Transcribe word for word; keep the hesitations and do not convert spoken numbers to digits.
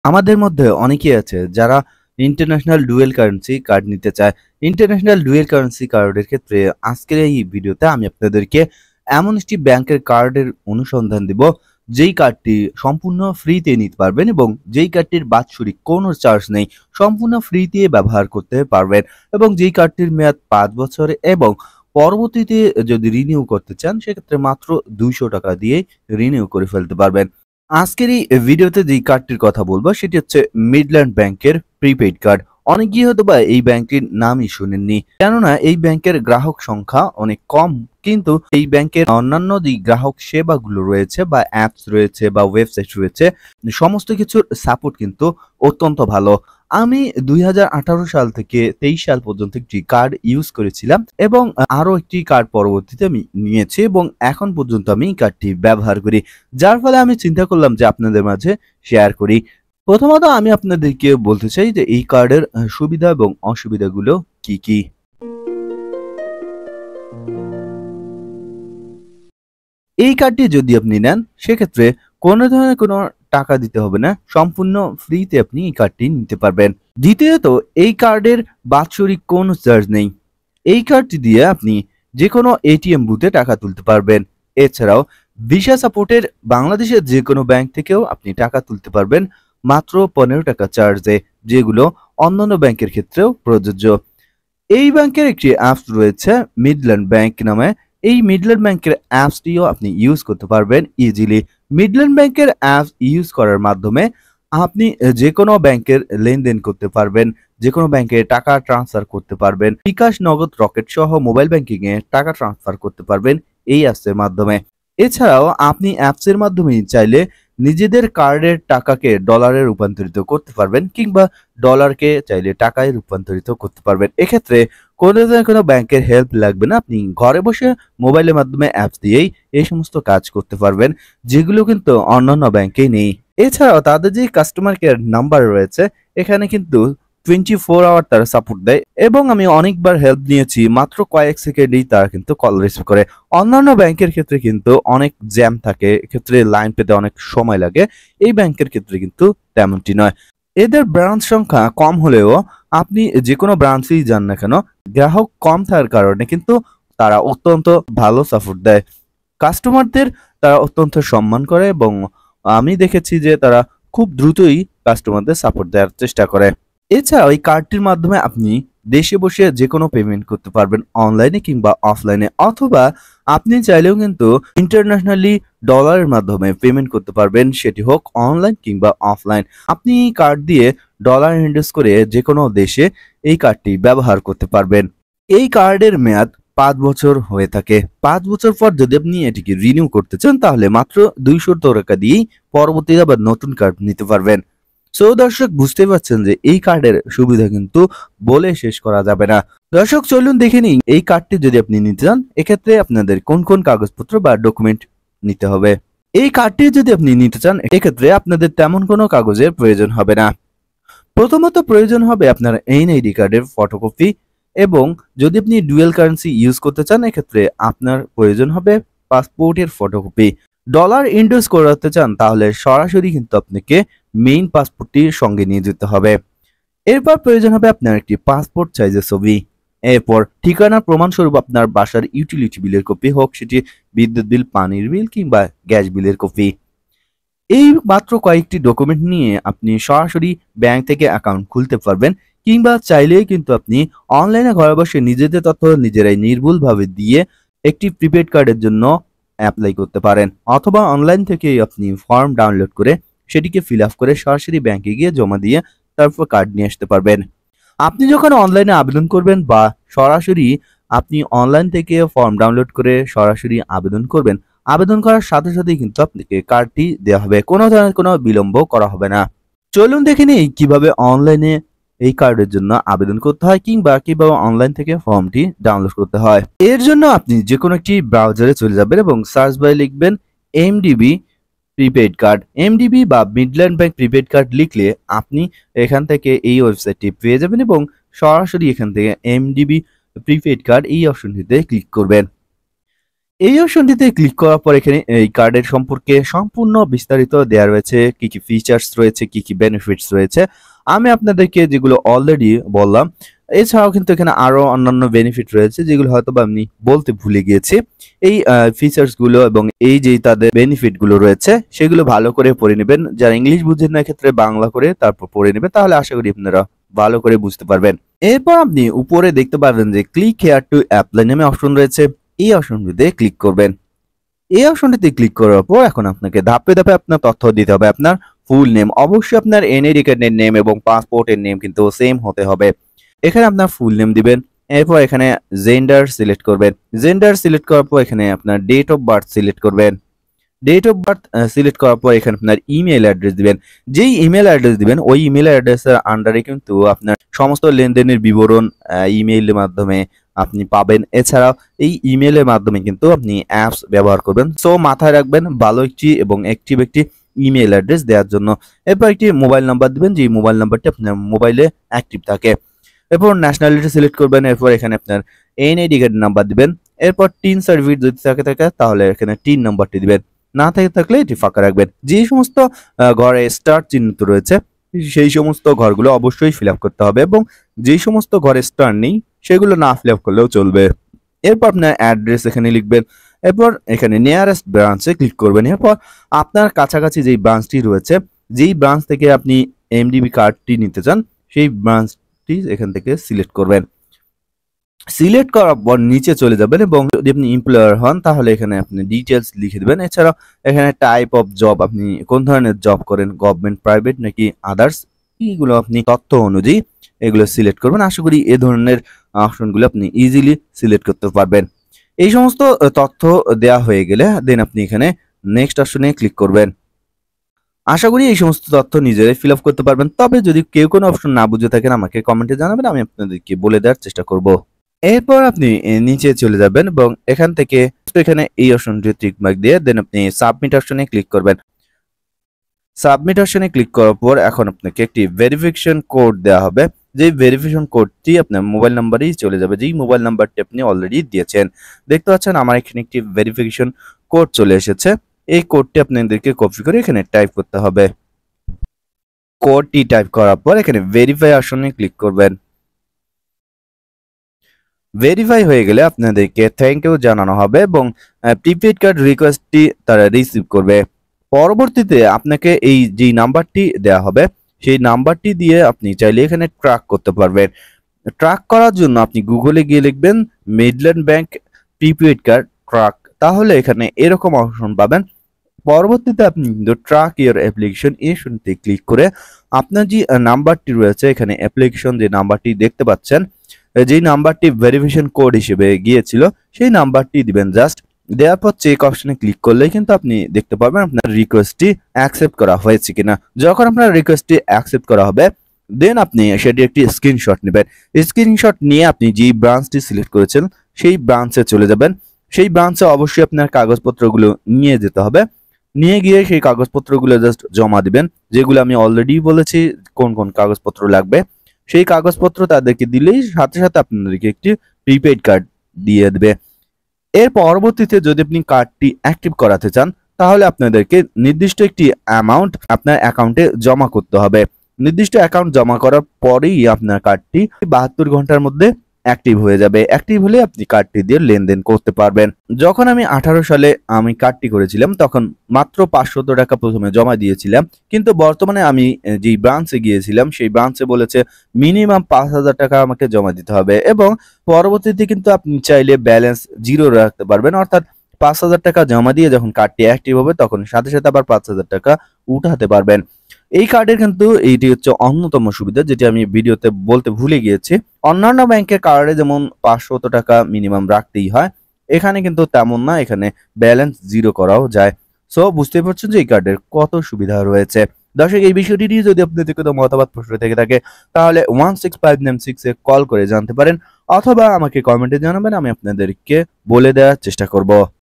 আমাদের মধ্যে অনেকেই আছে যারা ইন্টারন্যাশনাল ডুয়েল কারেন্সি কার্ড নিতে চায়। ইন্টারন্যাশনাল ডুয়েল কারেন্সি কার্ডের ক্ষেত্রে আজকের এই ভিডিওতে আমি আপনাদেরকে এমন একটি ব্যাংকের কার্ডের অনুসন্ধান দিব, যেই কার্ডটি সম্পূর্ণ ফ্রিতে নিতে পারবেন এবং যেই কার্ডটির বাৎসরিক কোনো চার্জ নেই, সম্পূর্ণ ফ্রিতে ব্যবহার করতে পারবেন এবং যেই কার্ডটির মেয়াদ পাঁচ বছর এবং পরবর্তীতে যদি রিনিউ করতে চান সেক্ষেত্রে মাত্র দুইশো টাকা দিয়ে রিনিউ করে ফেলতে পারবেন। আজকের এই ভিডিওতে যে কার্ডটির কথা বলবো সেটি হচ্ছে মিডল্যান্ড ব্যাংকের প্রিপেইড কার্ড। অনেকেই হয়তো বা এই ব্যাংকটির নামই শুনেননি, কেননা এই ব্যাংকের গ্রাহক সংখ্যা অনেক কম, কিন্তু এই ব্যাংকের অন্যান্য যে গ্রাহক সেবাগুলো রয়েছে বা অ্যাপস রয়েছে বা ওয়েবসাইট রয়েছে, সমস্ত কিছুর সাপোর্ট কিন্তু অত্যন্ত ভালো। আমি দুই হাজার আঠারো সাল থেকে তেইশ সাল পর্যন্ত একটি কার্ড ইউজ করেছিলাম এবং আরো একটি কার্ড পরবর্তীতে আমি নিয়েছি এবং এখন পর্যন্ত আমি এই কার্ডটি ব্যবহার করি, যার ফলে আমি চিন্তা করলাম যে আপনাদের মাঝে শেয়ার করি। প্রথমত আমি আপনাদেরকে বলতে চাই যে এই কার্ডের সুবিধা এবং অসুবিধাগুলো কি কি। এই কার্ডটি যদি আপনি নেন সেক্ষেত্রে কোনো ধরনের কোনো টাকা দিতে হবে না, সম্পূর্ণ ফ্রিতে আপনি এই কার্ডটি নিতে পারবেন। দ্বিতীয়ত, এই কার্ডের বাৎসরিক কোনো চার্জ নেই। এই কার্ডটি দিয়ে আপনি যে কোনো এটিএম বুথে টাকা তুলতে পারবেন। এছাড়াও ভিসা সাপোর্টের বাংলাদেশের যে কোনো ব্যাংক থেকেও আপনি টাকা তুলতে পারবেন মাত্র পনেরো টাকা চার্জে, যেগুলো অন্যান্য ব্যাংকের ক্ষেত্রেও প্রযোজ্য। এই ব্যাংকের একটি অ্যাপস রয়েছে মিডল্যান্ড ব্যাংক নামে। এই মিডল্যান্ড ব্যাংকের অ্যাপসটিও আপনি ইউজ করতে পারবেন ইজিলি। মিডল্যান্ড ব্যাংকের অ্যাপস ইউজ করার মাধ্যমে আপনি যে কোনো ব্যাংকের লেনদেন করতে পারবেন, যে কোনো ব্যাংকে টাকা ট্রান্সফার করতে পারবেন, বিকাশ, নগদ, রকেট সহ মোবাইল ব্যাংকিং এ টাকা ট্রান্সফার করতে পারবেন এই অ্যাপসের মাধ্যমে। এছাড়াও আপনি অ্যাপসের মাধ্যমে চাইলে নিজেদের কার্ডের টাকাকে ডলারে রূপান্তরিত করতে পারবেন কিংবা ডলারকে চাইলে টাকায় রূপান্তরিত করতে পারবেন। এক্ষেত্রে কোনো ধরনের কোনো ব্যাংকের হেল্প লাগবে না, আপনি ঘরে বসে মোবাইলের মাধ্যমে অ্যাপস দিয়েই এই সমস্ত কাজ করতে পারবেন, যেগুলো কিন্তু অন্যান্য ব্যাংকেই নেই। এছাড়াও তাদের যে কাস্টমার কেয়ার নাম্বার রয়েছে, এখানে কিন্তু টোয়েন্টি ফোর আওয়ার তারা সাপোর্ট দেয় এবং আমি অনেকবার হেল্প নিয়েছি, মাত্র কয়েক সেকেন্ডেই তারা কিন্তু কল রিসিভ করে। অন্যান্য ব্যাংকের ক্ষেত্রে কিন্তু অনেক জ্যাম থাকে, এক্ষেত্রে লাইন পেতে অনেক সময় লাগে। এই ব্যাংকের ক্ষেত্রে কিন্তু তেমনটি নয়। এদের ব্রাঞ্চ সংখ্যা কম হলেও আপনি যে কোনো ব্রাঞ্চেই যান না কেন, গ্রাহক কম থাকার কারণে কিন্তু তারা অত্যন্ত ভালো সাপোর্ট দেয়। কাস্টমারদের তারা অত্যন্ত সম্মান করে এবং আমি দেখেছি যে তারা খুব দ্রুতই কাস্টমারদের সাপোর্ট দেওয়ার চেষ্টা করে। এছাড়াও এই কার্ডটির মাধ্যমে আপনি দেশে বসে যে কোনো পেমেন্ট করতে পারবেন, অনলাইনে কিংবা অফলাইনে, অথবা আপনি চাইলেও কিন্তু ইন্টারন্যাশনালি ডলারের মাধ্যমে পেমেন্ট করতে পারবেন, সেটি হোক অনলাইন কিংবা অফলাইন। আপনি এই কার্ড দিয়ে ডলার ইনভেস্ট করে যে কোনো দেশে এই কার্ডটি ব্যবহার করতে পারবেন। এই কার্ডের মেয়াদ পাঁচ বছর হয়ে থাকে। পাঁচ বছর পর যদি আপনি এটিকে রিনিউ করতে চান তাহলে মাত্র দুইশো টাকা দিয়েই পরবর্তীতে আবার নতুন কার্ড নিতে পারবেন। সো দর্শক, বুঝতে পারছেন যে এই কার্ডের সুবিধা কিন্তু বলে শেষ করা যাবে না। দর্শক, চলুন দেখে নিই এই কার্ডটি যদি আপনি নিতে চান এক্ষেত্রে আপনাদের কোন কোন কাগজপত্র বা ডকুমেন্ট নিতে হবে। এই কার্ডটি যদি আপনি নিতে চান এক্ষেত্রে আপনাদের তেমন কোনো কাগজের প্রয়োজন হবে না। প্রথমত প্রয়োজন হবে আপনার এনআইডি কার্ডের ফটোকপি, এবং যদি আপনি ডুয়েল কারেন্সি ইউজ করতে চান এক্ষেত্রে আপনার প্রয়োজন হবে পাসপোর্টের ফটোকপি। ডলার ইনভেস্ট করাতে চান তাহলে সরাসরি কিন্তু আপনাকে মেইন পাসপোর্টটির সঙ্গে নিয়ে যেতে হবে। এরপর প্রয়োজন হবে আপনার একটি পাসপোর্ট সাইজের ছবি। এরপর ঠিকানার প্রমাণস্বরূপ আপনার বাসার ইউটিলিটি বিলের কপি, হোক সেটি বিদ্যুৎ বিল, পানির বিল কিংবা গ্যাস বিলের কপি। এই মাত্র কয়েকটি ডকুমেন্ট নিয়ে আপনি সরাসরি ব্যাংক থেকে অ্যাকাউন্ট খুলতে পারবেন, কিংবা চাইলেই কিন্তু আপনি অনলাইনে ঘরে বসে নিজেদের তথ্য নিজেরাই নির্ভুলভাবে দিয়ে একটি প্রিপেড কার্ডের জন্য অ্যাপ্লাই করতে পারেন, অথবা অনলাইন থেকেই আপনি ফর্ম ডাউনলোড করে সেটিকে ফিল আপ করে সরাসরি ব্যাংকে গিয়ে জমা দিয়ে তারপর কার্ড নিয়ে আসতে পারবেন। আপনি যখন অনলাইনে আবেদন করবেন বা সরাসরি আপনি অনলাইন থেকে ফর্ম ডাউনলোড করে সরাসরি আবেদন করবেন, আবেদন করার সাথে সাথেই কিন্তু আপনাকে কার্ডটি দেওয়া হবে, কোনো ধরনের কোনো বিলম্ব করা হবে না। চলুন দেখে নিই কিভাবে অনলাইনে এই কার্ডের জন্য আবেদন করতে হয় কিংবা কিভাবে অনলাইন থেকে ফর্মটি ডাউনলোড করতে হয়। এর জন্য আপনি যে কোনো একটি ব্রাউজারে চলে যাবেন এবং সার্চ বারে লিখবেন এমডিবি প্রিপেড কার্ড। এমডিবি বা মিডল্যান্ড ব্যাংক প্রিপেড কার্ড লিখলে আপনি এখান থেকে এই ওয়েবসাইটটি পেয়ে যাবেন এবং সরাসরি এখান থেকে এমডিবি প্রিপেড কার্ড এই অপশনটিতে ক্লিক করবেন। এই অপশনটিতে ক্লিক করার পর এখানে এই কার্ডের সম্পর্কে সম্পূর্ণ বিস্তারিত দেওয়া রয়েছে, কি কি ফিচার্স রয়েছে, কি কি বেনিফিটস রয়েছে। আমি আপনাদেরকে যেগুলো অলরেডি বললাম, এছাড়াও কিন্তু এখানে আরো অন্যান্য বেনিফিট রয়েছে যেগুলো হয়তো বা আমি বলতে ভুলে গিয়েছি। এই ফিচার্স গুলো এবং এই যে তাদের বেনিফিট গুলো রয়েছে সেগুলো ভালো করে পড়ে নেবেন। যারা ইংলিশ বুঝেন না ক্ষেত্রে বাংলা করে তারপর পড়ে নেবেন, তাহলে আশা করি আপনারা ভালো করে বুঝতে পারবেন। এরপর আপনি উপরে দেখতে পারবেন যে ক্লিক হেয়ার টু অ্যাপ্লাই নামে অপশন রয়েছে, এই অপশনটিতে ক্লিক করবেন। এই অপশনটিতে ক্লিক করার পর এখন আপনাকে ধাপে ধাপে আপনার তথ্য দিতে হবে। আপনার ফুল নেম, অবশ্যই আপনার এনআইডি কার্ডের নেম এবং পাসপোর্টের নেম কিন্তু সেম হতে হবে। এখানে আপনার ফুল নেম দিবেন, এরপর এখানে জেন্ডার সিলেক্ট করবেন। জেন্ডার সিলেক্ট করার পর এখানে আপনার ডেট অফ বার্থ সিলেক্ট করবেন। ডেট অফ বার্থ সিলেক্ট করার পর এখানে আপনার ইমেল অ্যাড্রেস দিবেন। যেই ইমেল অ্যাড্রেস দিবেন ওই ইমেল অ্যাড্রেসের আন্ডারে কিন্তু আপনার সমস্ত লেনদেনের বিবরণ ইমেইলের মাধ্যমে আপনি পাবেন। এছাড়াও এই ইমেলের মাধ্যমে কিন্তু আপনি অ্যাপস ব্যবহার করবেন। সো মাথায় রাখবেন ভালো একটি এবং অ্যাক্টিভ একটি ইমেল অ্যাড্রেস দেওয়ার জন্য। এরপর একটি মোবাইল নাম্বার দিবেন, যে মোবাইল নাম্বারটি আপনার মোবাইলে অ্যাক্টিভ থাকে। এরপর ন্যাশনালিটি সিলেক্ট করবেন। এরপর এখানে আপনার এনআইডি কার্ড নাম্বার দিবেন। এরপর টিন সার্টিফিকেট যদি থাকে থাকে তাহলে এখানে টিন নাম্বারটি দিবেন, না থাকে থাকলে এটি ফাঁকা রাখবেন। যে সমস্ত ঘরে স্টার চিহ্নিত রয়েছে সেই সমস্ত ঘরগুলো অবশ্যই ফিল আপ করতে হবে, এবং যে সমস্ত ঘরে স্টার নেই সেগুলো না ফিল আপ করলেও চলবে। এরপর আপনার অ্যাড্রেস এখানে লিখবেন। এরপর এখানে নিয়ারেস্ট ব্রাঞ্চে ক্লিক করবেন। এরপর আপনার কাছাকাছি যেই ব্রাঞ্চটি রয়েছে, যেই ব্রাঞ্চ থেকে আপনি এমডিবি কার্ডটি নিতে চান সেই ব্রাঞ্চটি এখান থেকে সিলেক্ট করবেন। সিলেক্ট করার পর নিচে চলে যাবেন এবং যদি আপনি এমপ্লয়ার হন তাহলে এখানে আপনি ডিটেলস লিখে দেবেন। এছাড়াও এখানে টাইপ অফ জব, আপনি কোন ধরনের জব করেন, গভর্নমেন্ট, প্রাইভেট নাকি আদার্স, এইগুলো আপনি তথ্য অনুযায়ী এগুলো সিলেক্ট করবেন। আশা করি এ ধরনের অপশনগুলো আপনি ইজিলি সিলেক্ট করতে পারবেন। এই সমস্ত তথ্য দেওয়া হয়ে গেলে দেন আপনি এখানে নেক্সট অপশনে ক্লিক করবেন। আশা করি এই সমস্ত তথ্য নিজেরাই ফিল আপ করতে পারবেন। তবে যদি কেউ কোনো অপশন না বুঝে থাকেন আমাকে কমেন্টে জানাবেন, আমি আপনাদেরকে বলে দেওয়ার চেষ্টা করব। এরপর আপনি নিচে চলে যাবেন এবং এখান থেকে এখানে এই অপশনটি টিক মার্ক দিয়ে দেন আপনি সাবমিট অপশনে ক্লিক করবেন। সাবমিট অপশনে ক্লিক করার পর এখন আপনাকে একটি ভেরিফিকেশন কোড দেওয়া হবে। যে ভেরিফিকেশন কোডটি আপনার মোবাইল নাম্বারেই চলে যাবে, যেই মোবাইল নাম্বারটি আপনি অলরেডি দিয়েছেন। দেখতে পাচ্ছেন আমার এখানে একটি ভেরিফিকেশন কোড চলে এসেছে। এই কোডটি আপনাদেরকে কপি করে এখানে টাইপ করতে হবে। কোডটি টাইপ করার পর এখানে ভেরিফাই অপশনে ক্লিক করবেন। ভেরিফাই হয়ে গেলে আপনাদেরকে থ্যাংক ইউ জানানো হবে এবং প্রিপেড কার্ড রিকোয়েস্টটি তারা রিসিভ করবে। পরবর্তীতে আপনাকে এই যে নাম্বারটি দেওয়া হবে সেই নাম্বারটি দিয়ে আপনি চাইলে এখানে ট্র্যাক করতে পারবেন। ট্র্যাক করার জন্য আপনি গুগলে গিয়ে লিখবেন Midland bank prepaid card track, তাহলে এখানে এরকম অপশন পাবেন। পরবর্তীতে আপনি কিন্তু ট্র্যাক ইওর অ্যাপ্লিকেশন এই অপশনটি ক্লিক করে আপনার যে নাম্বারটি রয়েছে, এখানে অ্যাপ্লিকেশন যে নাম্বারটি দেখতে পাচ্ছেন, যেই নাম্বারটি ভেরিফিকেশন কোড হিসেবে গিয়েছিল সেই নাম্বারটি দিবেন। জাস্ট দেওয়ার পর চেক অপশনে ক্লিক করলেই কিন্তু আপনি দেখতে পারবেন আপনার রিকোয়েস্টটি অ্যাকসেপ্ট করা হয়েছে কিনা। যখন আপনার রিকোয়েস্টটি অ্যাকসেপ্ট করা হবে দেন আপনি সেটি একটি স্ক্রিনশট নেবেন। স্ক্রিনশট নিয়ে আপনি যেই ব্রাঞ্চটি সিলেক্ট করেছেন সেই ব্রাঞ্চে চলে যাবেন। সেই ব্রাঞ্চে অবশ্যই আপনার কাগজপত্রগুলো নিয়ে যেতে হবে। নিয়ে গিয়ে সেই কাগজপত্রগুলো জাস্ট জমা দিবেন, যেগুলো আমি অলরেডি বলেছি কোন কোন কাগজপত্র লাগবে। সেই কাগজপত্র তাদেরকে দিলেই সাথে সাথে আপনাদেরকে একটি প্রিপেড কার্ড দিয়ে দেবে। এর পরবর্তীতে যদি আপনি কার্ডটি অ্যাক্টিভ করাতে চান তাহলে আপনাদেরকে নির্দিষ্ট একটি অ্যামাউন্ট আপনার অ্যাকাউন্টে জমা করতে হবে। নির্দিষ্ট অ্যাকাউন্ট জমা করার পরেই আপনার কার্ডটি বাহাত্তর ঘন্টার মধ্যে অ্যাক্টিভ হয়ে যাবে। অ্যাক্টিভ হলে আপনি কার্ডটি দিয়ে লেনদেন করতে পারবেন। যখন আমি আঠারো সালে আমি কার্ডটি করেছিলাম তখন মাত্র পাঁচশত টাকা প্রথমে জমা দিয়েছিলাম, কিন্তু বর্তমানে আমি যেই ব্রাঞ্চে গিয়েছিলাম সেই ব্রাঞ্চে বলেছে মিনিমাম পাঁচ হাজার টাকা আমাকে জমা দিতে হবে, এবং পরবর্তীতে কিন্তু আপনি চাইলে ব্যালেন্স জিরো রাখতে পারবেন। অর্থাৎ পাঁচ হাজার টাকা জমা দিয়ে যখন কার্ডটি অ্যাক্টিভ হবে তখন সাথে সাথে আবার পাঁচ হাজার টাকা উঠাতে পারবেন। এই কার্ডের কিন্তু এইটি হচ্ছে অন্যতম সুবিধা, যেটি আমি ভিডিওতে বলতে ভুলে গিয়েছি। অন্যান্য ব্যাংকের কার্ডে যেমন পাঁচশত টাকা মিনিমাম রাখতেই হয়, এখানে কিন্তু তেমন না, এখানে ব্যালেন্স জিরো করাও যায়। সো বুঝতে পারছেন যে এই কার্ডের কত সুবিধা রয়েছে। দর্শক, এই বিষয়টি নিয়ে যদি আপনাদের কোনো মতামত প্রশ্ন থেকে থাকে তাহলে one six five nine six এ কল করে জানতে পারেন, অথবা আমাকে কমেন্টে জানাবেন, আমি আপনাদেরকে বলে দেওয়ার চেষ্টা করব।